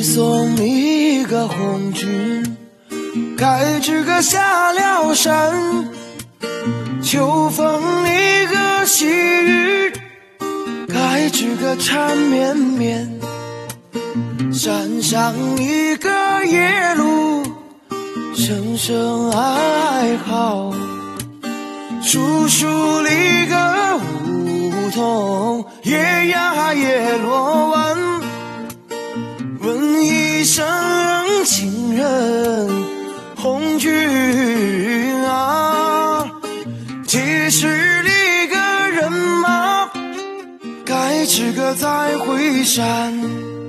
送你一个红军，该知个下了山，秋风一个细雨，该知个缠绵绵。山上一个夜路，声声哀嚎，树树里个梧桐，夜呀夜落完。问一声情人红军啊，几时里个人马，该知个再回山。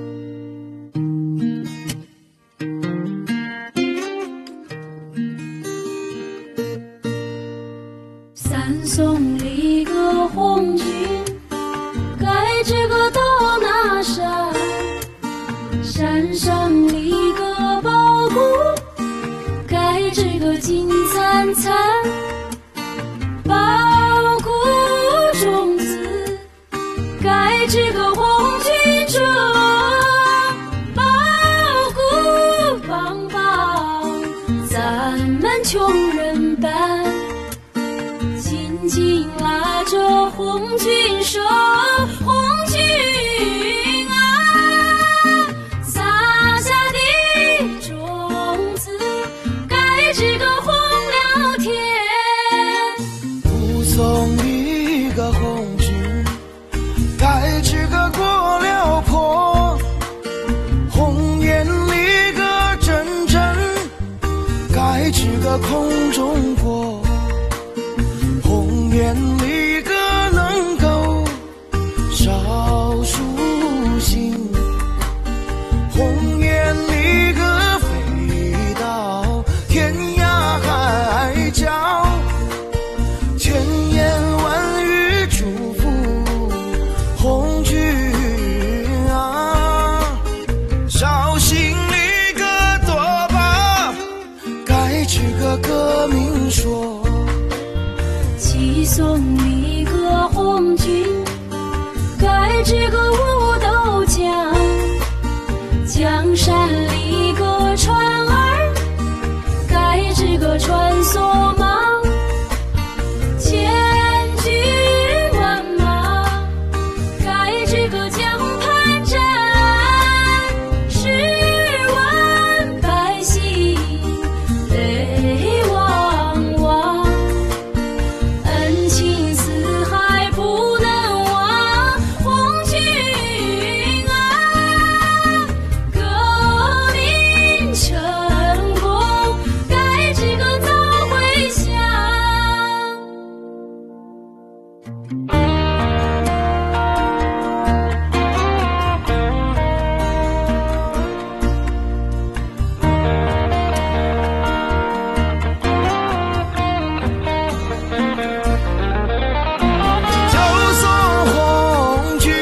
三送里个红军，该知个到哪山？山上里个宝谷，该知个金灿灿。宝谷种子，该知个红军种。宝谷帮帮咱们穷人办，紧紧拉着红军手，红军啊，撒下的种子，该知个红了天。 不送一个红军，该知个过了坡。红颜里个真真，该知个空中过。红颜里个能够少数心，红颜里个飞到天涯海角，千言万语祝福红军啊。绍兴里个多巴，该知个革命说。 七送一个红军，该知个武斗强。江山里个船儿，该知个穿梭忙。千军万马，该知个江畔站。10万百姓泪汪汪。恩情四海不能忘，红军啊，革命成功，该知个早回乡。 就送红军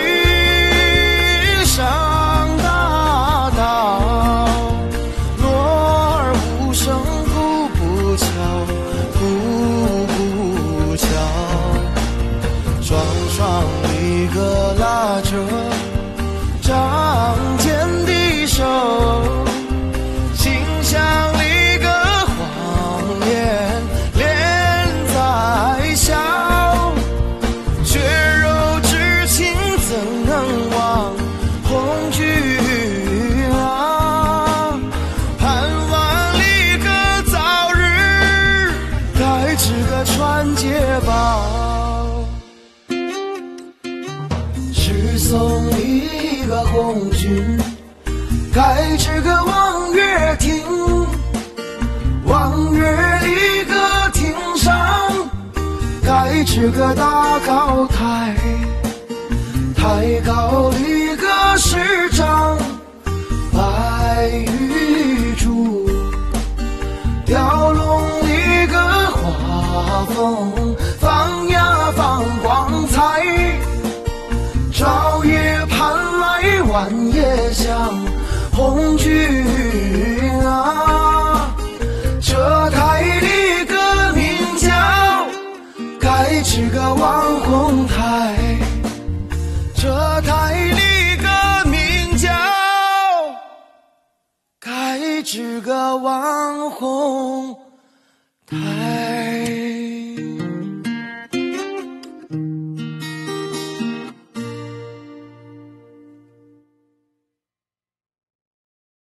上大道，锣儿无声步步敲，步步敲。双双一个拉着仗剑的手，心像一个谎言连在笑。血肉之情怎能忘红军啊？盼望里个早日，该知个传捷报。是送一个红军，该知个望月亭。望月里个亭上，该知个大高台。台高里个石章，白玉柱。雕龙里个画风，放呀放光彩。朝夜盼来晚夜香，红军啊。这台里个名叫，该知个望红台。这台里个名叫，该知个望红台。 里支个网红台。